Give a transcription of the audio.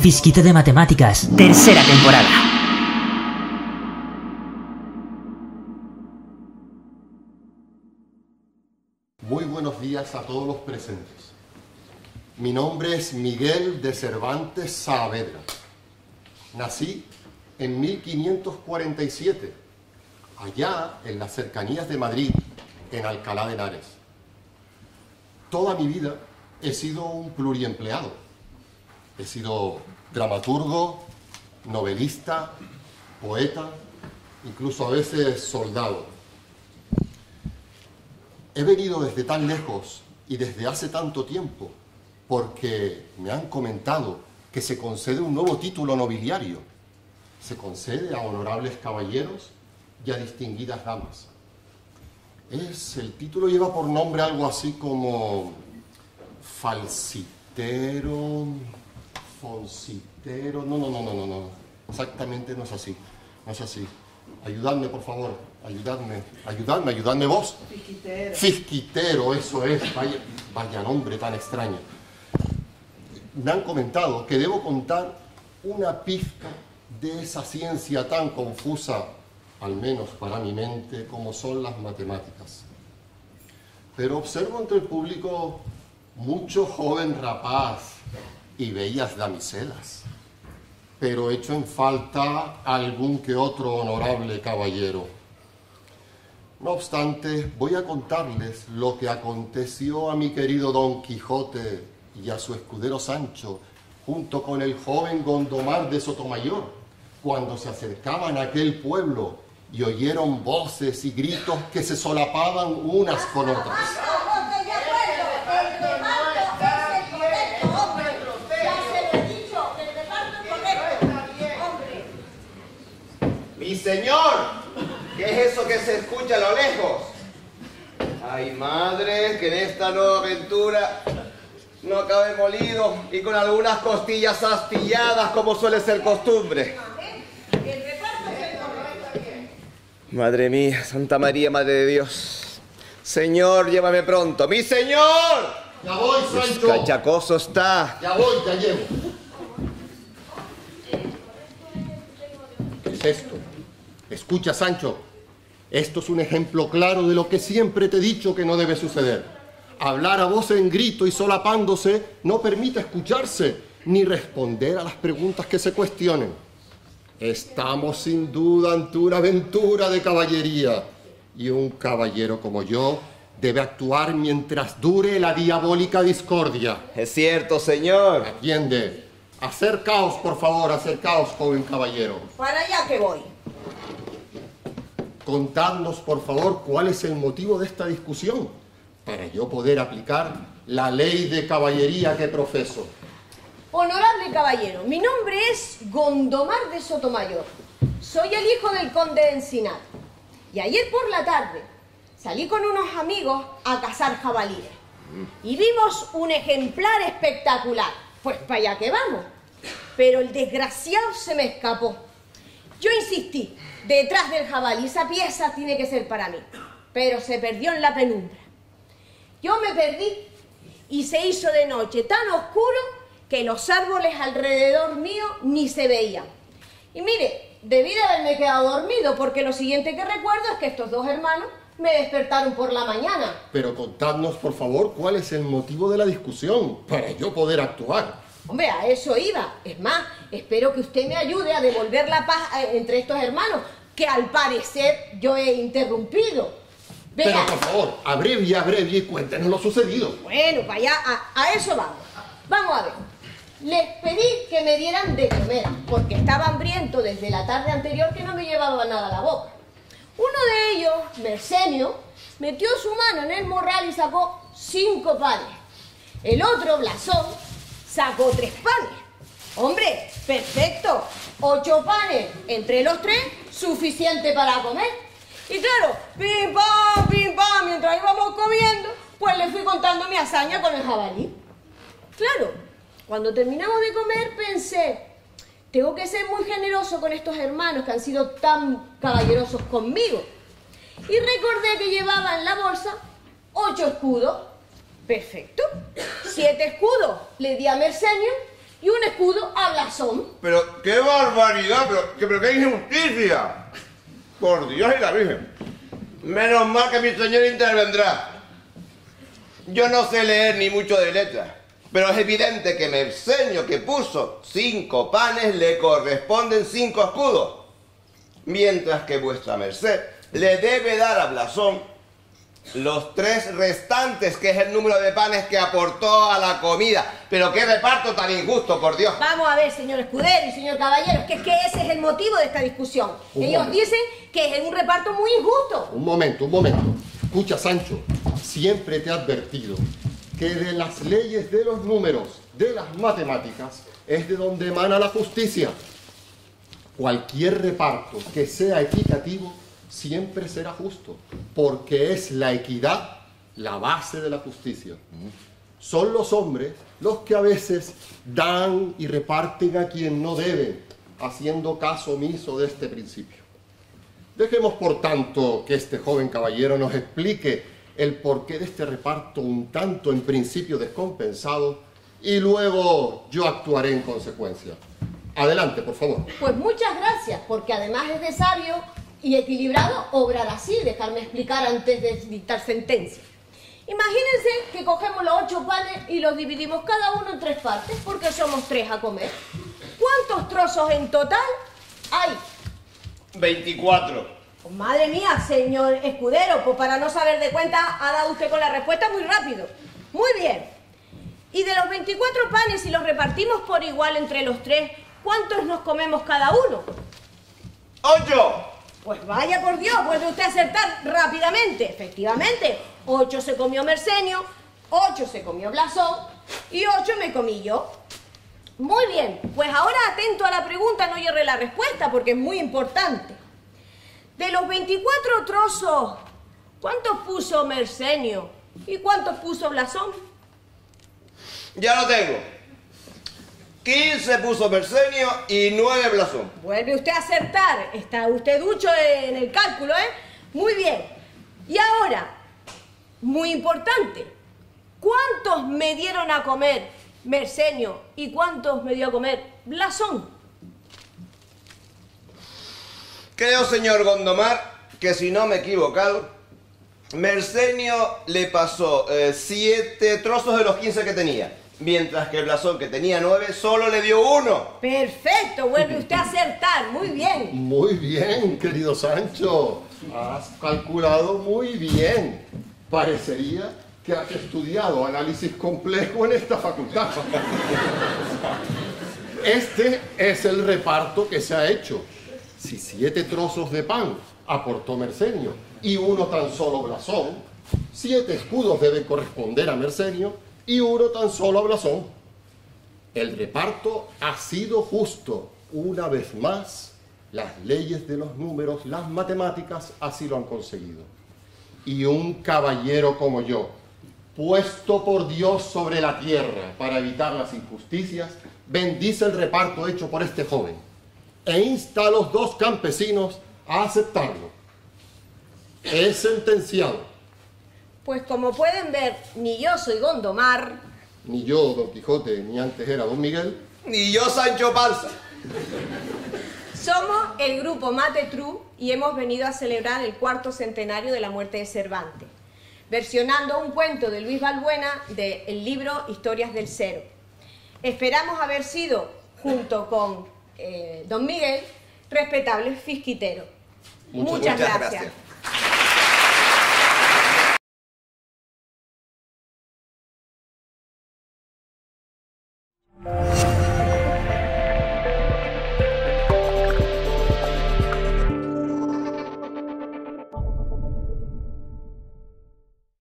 fisquito de matemáticas. Tercera temporada. Muy buenos días a todos los presentes. Mi nombre es Miguel de Cervantes Saavedra. Nací en 1547, allá en las cercanías de Madrid, en Alcalá de Henares. Toda mi vida he sido un pluriempleado. He sido dramaturgo, novelista, poeta, incluso a veces soldado. He venido desde tan lejos y desde hace tanto tiempo porque me han comentado que se concede un nuevo título nobiliario. Se concede a honorables caballeros y a distinguidas damas. El título lleva por nombre algo así como falsitero, foncitero. No. Exactamente no es así. No es así. Ayudadme, por favor. Ayudadme vos. Fisquitero. Fisquitero, eso es. Vaya nombre tan extraño. Me han comentado que debo contar una pizca de esa ciencia tan confusa, al menos para mi mente, como son las matemáticas. Pero observo entre el público mucho joven rapaz y bellas damiselas, pero echo en falta algún que otro honorable caballero. No obstante, voy a contarles lo que aconteció a mi querido Don Quijote y a su escudero Sancho, junto con el joven Gondomar de Sotomayor, cuando se acercaban a aquel pueblo y oyeron voces y gritos que se solapaban unas con otras. ¡Mi señor! ¿Qué es eso que se escucha a lo lejos? Ay, madre, que en esta nueva aventura no acabe molido y con algunas costillas astilladas como suele ser costumbre. Madre mía, Santa María, Madre de Dios. Señor, llévame pronto. ¡Mi señor! Ya voy, Sancho. Cachacoso está. Ya voy, ya llevo. ¿Qué es esto? Escucha, Sancho. Esto es un ejemplo claro de lo que siempre te he dicho que no debe suceder. Hablar a voz en grito y solapándose no permite escucharse ni responder a las preguntas que se cuestionen. Estamos sin duda ante una aventura de caballería y un caballero como yo debe actuar mientras dure la diabólica discordia. Es cierto, señor. Atiende. Acercaos, por favor, acercaos, joven caballero. Para allá que voy. Contadnos, por favor, cuál es el motivo de esta discusión, para yo poder aplicar la ley de caballería que profeso. Honorable caballero, mi nombre es Gondomar de Sotomayor. Soy el hijo del conde de Encinar. Y ayer por la tarde salí con unos amigos a cazar jabalíes. Y vimos un ejemplar espectacular. Pues para allá que vamos. Pero el desgraciado se me escapó. Yo insistí, detrás del jabalí, esa pieza tiene que ser para mí. Pero se perdió en la penumbra. Yo me perdí y se hizo de noche tan oscuro que los árboles alrededor mío ni se veían. Y mire, debí de haberme quedado dormido porque lo siguiente que recuerdo es que estos dos hermanos me despertaron por la mañana. Pero contadnos, por favor, cuál es el motivo de la discusión, para yo poder actuar. Hombre, a eso iba. Es más, espero que usted me ayude a devolver la paz entre estos hermanos, que al parecer yo he interrumpido. Vea. Pero, por favor, abrevie y cuéntenos lo sucedido. Bueno, para allá, a eso vamos. Vamos a ver. Les pedí que me dieran de comer, porque estaba hambriento desde la tarde anterior que no me llevaba nada a la boca. Uno de ellos, Mercenio, metió su mano en el morral y sacó 5 panes. El otro, Blasón, sacó 3 panes. Hombre, perfecto. 8 panes entre los 3, suficiente para comer. Y claro, pim pam, mientras íbamos comiendo, pues le fui contando mi hazaña con el jabalí. Claro, cuando terminamos de comer pensé, tengo que ser muy generoso con estos hermanos que han sido tan caballerosos conmigo. Y recordé que llevaba en la bolsa 8 escudos. Perfecto. 7 escudos le di a Mercenio y un escudo a blasón. Pero qué barbaridad, pero qué injusticia. Por Dios y la Virgen. Menos mal que mi señor intervendrá. Yo no sé leer ni mucho de letras, pero es evidente que Mercenio, que puso 5 panes, le corresponden 5 escudos, mientras que vuestra merced le debe dar a Blasón los 3 restantes, que es el número de panes que aportó a la comida. Pero qué reparto tan injusto, por Dios. Vamos a ver, señor escudero y señor caballero, que es que ese es el motivo de esta discusión. Ellos dicen que es un reparto muy injusto. Un momento. Escucha, Sancho, siempre te he advertido que de las leyes de los números, de las matemáticas, es de donde emana la justicia. Cualquier reparto que sea equitativo siempre será justo, porque es la equidad la base de la justicia. Son los hombres los que a veces dan y reparten a quien no deben, haciendo caso omiso de este principio. Dejemos, por tanto, que este joven caballero nos explique el porqué de este reparto un tanto en principio descompensado, y luego yo actuaré en consecuencia. Adelante, por favor. Pues muchas gracias, porque además es de sabio y equilibrado obrar así, dejarme explicar antes de dictar sentencia. Imagínense que cogemos los 8 panes y los dividimos cada uno en 3 partes, porque somos 3 a comer. ¿Cuántos trozos en total hay? 24. Pues madre mía, señor escudero, pues para no saber de cuenta ha dado usted con la respuesta muy rápido. Muy bien. Y de los 24 panes, si los repartimos por igual entre los 3, ¿cuántos nos comemos cada uno? 8. Pues vaya por Dios, vuelve usted a acertar rápidamente. Efectivamente, 8 se comió Mercenio, 8 se comió Blasón y 8 me comí yo. Muy bien, pues ahora atento a la pregunta, no yerre la respuesta porque es muy importante. De los 24 trozos, ¿cuántos puso Mercenio y cuántos puso Blasón? Ya lo tengo. 15 puso Mercenio y 9 Blasón. Vuelve usted a acertar. Está usted ducho en el cálculo, ¿eh? Muy bien. Y ahora, muy importante, ¿cuántos me dieron a comer Mercenio y cuántos me dio a comer Blasón? Creo, señor Gondomar, que si no me he equivocado, Mercenio le pasó 7 trozos de los 15 que tenía, mientras que Blasón, que tenía 9, solo le dio 1. Perfecto, vuelve usted a acertar, muy bien. Muy bien, querido Sancho. Has calculado muy bien. Parecería que has estudiado análisis complejo en esta facultad. Este es el reparto que se ha hecho. Si 7 trozos de pan aportó Mercenio y 1 tan solo Blasón, 7 escudos deben corresponder a Mercenio y 1 tan solo a Blasón. El reparto ha sido justo. Una vez más, las leyes de los números, las matemáticas, así lo han conseguido. Y un caballero como yo, puesto por Dios sobre la tierra para evitar las injusticias, bendice el reparto hecho por este joven e insta a los 2 campesinos a aceptarlo. Es sentenciado. Pues como pueden ver, ni yo soy Gondomar, Ni yo, Don Quijote, ni antes era Don Miguel. Ni yo, Sancho Panza. somos el grupo Mate True y hemos venido a celebrar el 4º centenario de la muerte de Cervantes, versionando un cuento de Luis Balbuena del libro Historias del Cero. Esperamos haber sido, junto con Don Miguel, respetables fisquiteros. Muchas gracias.